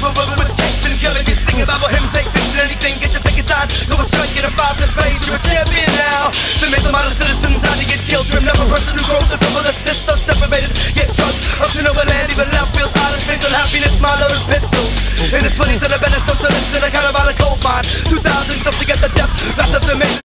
over with cakes and melodies, singing Bible hymns, take pictures and anything, get your picket sign, go and strike, get a 5-cent page, you're a champion now. They make the model citizens out to get killed, grim, never person who grows the people that's